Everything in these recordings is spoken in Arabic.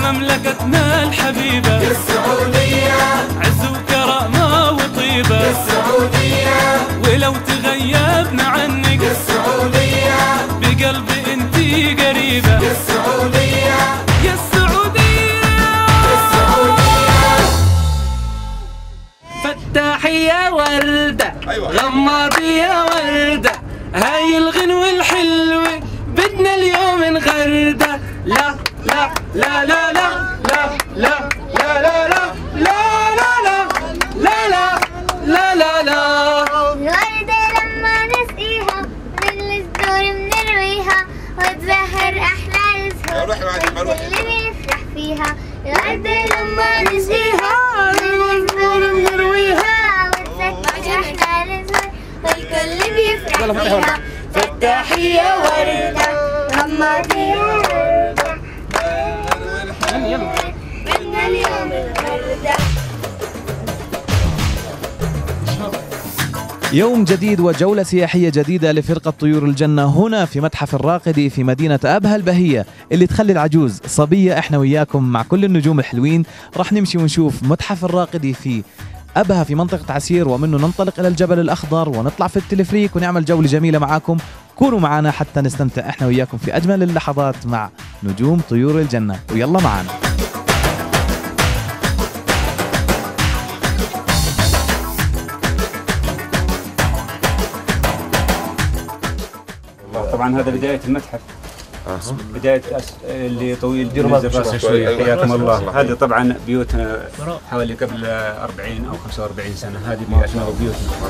مملكتنا الحبيبة يا السعودية، عز وكرامة وطيبة يا السعودية، ولو تغيبنا عنك يا السعودية، بقلبي انتي قريبة يا السعودية، يا السعودية، يا السعودية. فتاحية وردة أيوة. غماضية وردة، هاي الغنوة الحلوة بدنا اليوم نغردة. لا لا لا لا لا لا لا لا لا لا لا لا لا لا لا لا. الوردة لما نسقيها من الزهور بنرويها وتزهر أحلى الزهور اللي بيفرح فيها. الوردة لما نسقيها من الزهور بنرويها وتزهر أحلى الزهور والكل بيفرح فيها. فتاحية وردة غماضية وردة، بدنا اليوم الوردة. يوم جديد وجولة سياحية جديدة لفرقة طيور الجنة هنا في متحف الراقدي في مدينة أبها البهية اللي تخلي العجوز صبية. احنا وياكم مع كل النجوم الحلوين راح نمشي ونشوف متحف الراقدي في أبها في منطقة عسير، ومنه ننطلق إلى الجبل الأخضر ونطلع في التلفريك ونعمل جولة جميلة معاكم. كونوا معنا حتى نستمتع احنا وياكم في أجمل اللحظات مع نجوم طيور الجنة، ويلا معنا. طبعا هذا بداية المتحف، بداية اللي طويل الزراسة شوية. حياكم الله. هذه طبعا بيوتنا حوالي قبل 40 أو 45 سنة، هذه بيوتنا وبيوتنا.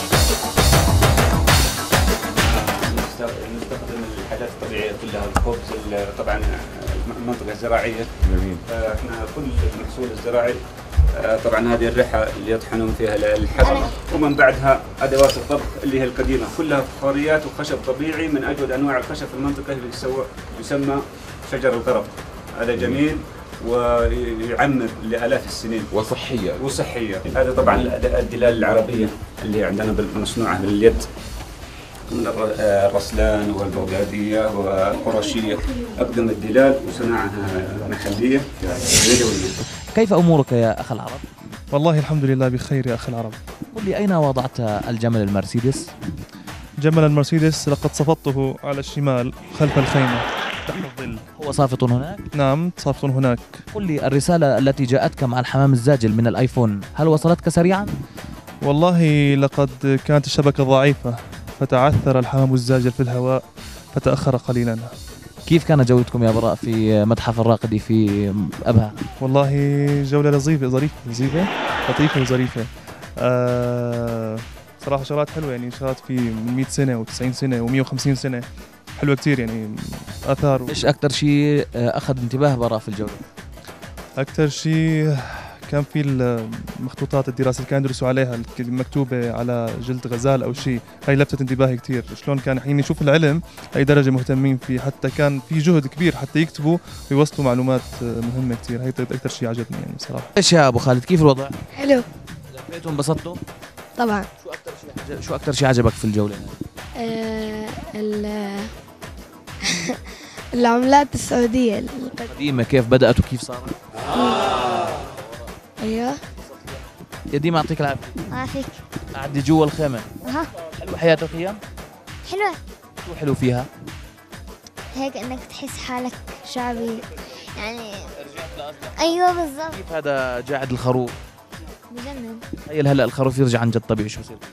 نستخدم الحاجات الطبيعية كلها، الخبز طبعا المنطقة الزراعية. جميل. احنا كل المحصول الزراعي طبعا هذه الرحى اللي يطحنون فيها الحطب، ومن بعدها ادوات الطبخ اللي هي القديمه كلها فخاريات وخشب طبيعي من اجود انواع الخشب في المنطقه اللي يسمى شجر القرب. هذا جميل ويعمر لالاف السنين وصحيه. هذا طبعا الدلال العربيه اللي عندنا مصنوعه باليد من الرسلان والبغداديه والقرشيه، اقدم الدلال وصناعها محليه يدويه. كيف أمورك يا أخ العرب؟ والله الحمد لله بخير يا أخي العرب. قل لي أين وضعت الجمل المرسيدس؟ جمل المرسيدس لقد صفطته على الشمال خلف الخيمة تحت الظل. هو صافط هناك؟ نعم صافط هناك. قل لي الرسالة التي جاءتك مع الحمام الزاجل من الآيفون هل وصلتك سريعا؟ والله لقد كانت الشبكة ضعيفة فتعثر الحمام الزاجل في الهواء فتأخر قليلا. كيف كانت جولتكم يا براء في متحف الراقدي في أبها؟ والله جولة لطيفة وظريفة. صراحة شغلات حلوة، يعني شغلات في من 100 سنة و90 سنة و150 سنة، حلوة كتير يعني آثار. إيش أكثر شيء أخذ انتباه براء في الجولة؟ أكثر شيء كان في المخطوطات الدراسة اللي كانوا يدرسوا عليها مكتوبة على جلد غزال أو شيء، هاي لفتت انتباهي كتير. شلون كان حين يشوف العلم أي درجة مهتمين فيه، حتى كان في جهد كبير حتى يكتبوا ويوصلوا معلومات مهمة كتير. هاي أكثر شيء عجبني يعني صراحة. إيش يا أبو خالد كيف الوضع؟ حلو لفيتوا انبسطتوا؟ طبعا. شو أكثر شيء عجبك في الجولة؟ العملات السعودية القديمة كيف بدأت وكيف صارت؟ ايوه. يا ديما يعطيك العافية. عافيك. قاعدة جوا الخيمة. حلوة حياة الخيام؟ حلوة. شو حلو فيها؟ هيك انك تحس حالك شعبي يعني. ايوه بالضبط. كيف هذا جاعد الخروف؟ بجنن. تخيل هلا الخروف يرجع عن جد طبيعي شو بصير؟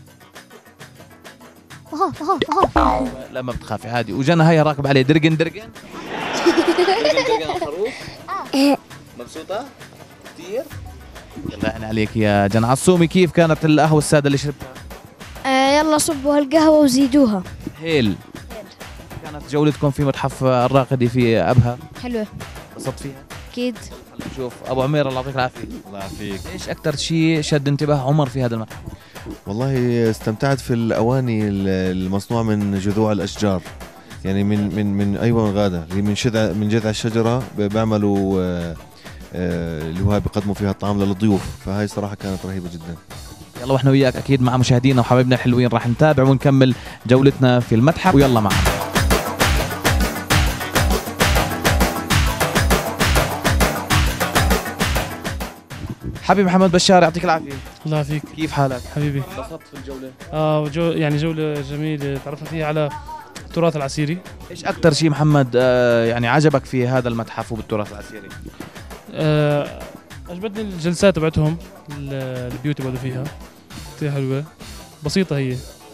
لا ما بتخافي عادي. وجنى هاي راكب عليه درقن درقن الخروف. مبسوطة؟ كثير؟ يلا عيني عليك يا جنى. عصومي كيف كانت القهوة السادة اللي شربتها؟ يلا صبوا هالقهوة وزيدوها. هيل. كانت جولتكم في متحف الراقدي في أبها؟ حلوة. انبسطت فيها؟ أكيد. شوف أبو عمير الله يعطيك العافية. الله يعافيك. إيش أكثر شيء شد انتباه عمر في هذا المتحف؟ والله استمتعت في الأواني المصنوعة من جذوع الأشجار، يعني من أيوة من غادة اللي من جذع الشجرة بيعملوا اللي هو بيقدموا فيها الطعام للضيوف، فهاي صراحة كانت رهيبة جدا. يلا واحنا وياك اكيد مع مشاهدينا وحبايبنا الحلوين راح نتابع ونكمل جولتنا في المتحف، ويلا معنا. حبيبي محمد بشار يعطيك العافيه. الله يعافيك كيف حالك؟ حبيبي. انبسطت في الجوله؟ يعني جولة جميلة تعرفنا فيها على التراث العسيري. ايش اكثر شيء محمد يعني عجبك في هذا المتحف وبالتراث العسيري؟ عجبتني الجلسات تبعتهم، البيوت اللي فيها كثير حلوة، بسيطة هي،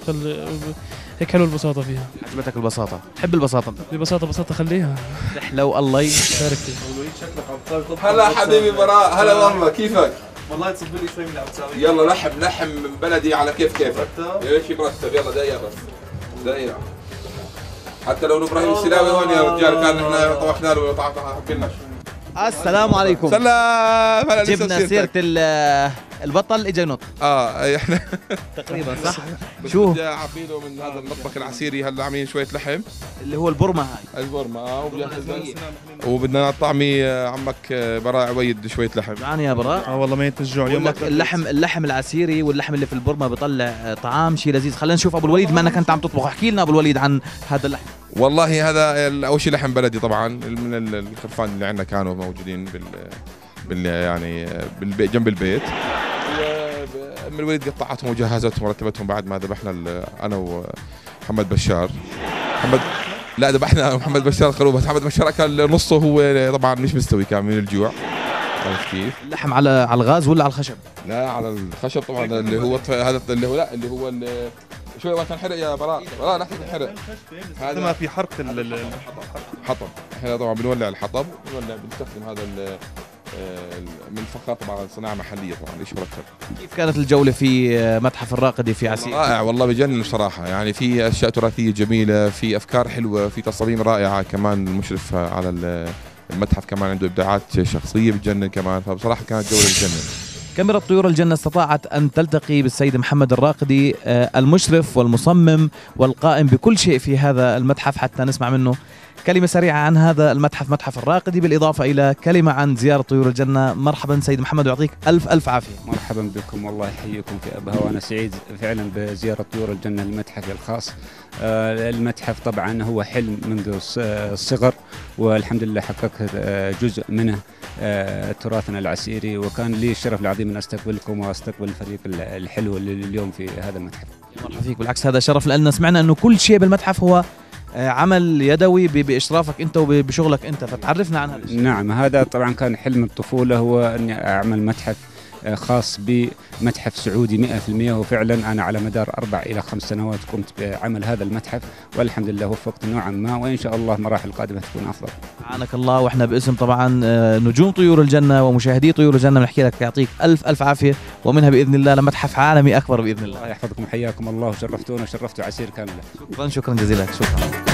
هيك حلو البساطة فيها. عجبتك البساطه؟ تحب البساطه انت؟ ببساطة خليها. تحلو الله يبارك فيك. هلا حبيبي براء، هلا والله كيفك؟ والله تصب لي شوي من اللي عم تساويه. يلا لحم بلدي على كيفك. ايش مرتب، يلا دقيقة بس دقيقة. حتى لو ابراهيم السلاوي هون يا رجال كان احنا طبخنا له حبينا. السلام عليكم. سلام. هلا جبنا سيرة البطل اجى نط. احنا تقريبا صح؟ شو؟ بدي اعبيله من هذا المطبخ العسيري، هلا عاملين شوية لحم اللي هو البرمة هاي. البرمة وبدنا نطعمي عمك براء عويد شوية لحم. جوعان يا براء؟ والله ميت الجوع اليوم. اللحم العسيري واللحم اللي في البرمة بيطلع طعام شيء لذيذ. خلينا نشوف ابو الوليد، ما انك انت عم تطبخ، احكي لنا ابو الوليد عن هذا اللحم. والله هذا اول شيء لحم بلدي طبعا من الخرفان اللي عندنا كانوا موجودين يعني جنب البيت. ام الوليد قطعتهم وجهزتهم ورتبتهم بعد ما ذبحنا انا ومحمد بشار. لا ذبحنا محمد بشار الخروف، بس محمد بشار اكل نصه، هو طبعا مش مستوي كان من الجوع. عرفت كيف؟ اللحم على الغاز ولا على الخشب؟ لا على الخشب طبعا، اللي هو هذا اللي هو لا اللي هو شوي وقت انحرق يا براء لا تنحرق. هذا ما في حرق الحطب. احنا طبعا بنولع الحطب، بنستخدم هذا من فخار طبعا، صناعه محليه طبعا، ايش مرتب. كيف كانت الجوله في متحف الراقدي في عسير؟ رائع والله، بجنن بصراحه، يعني في اشياء تراثيه جميله، في افكار حلوه، في تصاميم رائعه، كمان المشرف على المتحف كمان عنده ابداعات شخصيه بتجنن كمان، فبصراحه كانت جوله بتجنن. كاميرا طيور الجنة استطاعت أن تلتقي بالسيد محمد الراقدي المشرف والمصمم والقائم بكل شيء في هذا المتحف، حتى نسمع منه كلمة سريعة عن هذا المتحف، متحف الراقدي، بالإضافة إلى كلمة عن زيارة طيور الجنة. مرحبا سيد محمد ويعطيك ألف عافية. مرحبا بكم، والله يحييكم في أبها، وأنا سعيد فعلا بزيارة طيور الجنة لمتحفي الخاص. المتحف طبعا هو حلم منذ الصغر، والحمد لله حققت جزء منه، تراثنا العسيري، وكان لي الشرف العظيم أن أستقبلكم وأستقبل الفريق الحلو اللي اليوم في هذا المتحف. مرحبا فيك، بالعكس هذا شرف لأن سمعنا أنه كل شيء بالمتحف هو عمل يدوي بإشرافك أنت وبشغلك أنت، فتعرفنا عن هذا الشيء. نعم، هذا طبعا كان حلم الطفولة، هو أني أعمل متحف خاص بمتحف سعودي 100%، وفعلا أنا على مدار 4 إلى 5 سنوات قمت بعمل هذا المتحف، والحمد لله وفقت نوعا ما، وإن شاء الله المراحل القادمة تكون أفضل. عانك الله، وإحنا باسم طبعا نجوم طيور الجنة ومشاهدي طيور الجنة بنحكي لك يعطيك ألف عافية، ومنها بإذن الله لمتحف عالمي أكبر بإذن الله. الله يحفظكم، حياكم الله، وشرفتونا وشرفتوا عسير كاملة. شكرا جزيلا، شكرا.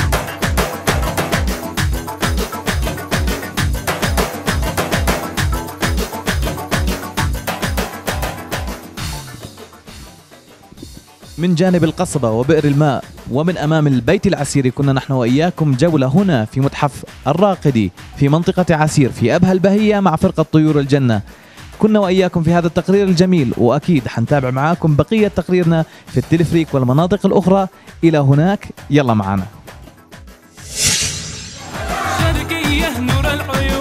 من جانب القصبة وبئر الماء ومن أمام البيت العسيري كنا نحن وإياكم جولة هنا في متحف الراقدي في منطقة عسير في أبها البهية مع فرقة طيور الجنة. كنا وإياكم في هذا التقرير الجميل، وأكيد حنتابع معاكم بقية تقريرنا في التلفريك والمناطق الأخرى. إلى هناك يلا معنا. شرقية نور العيون.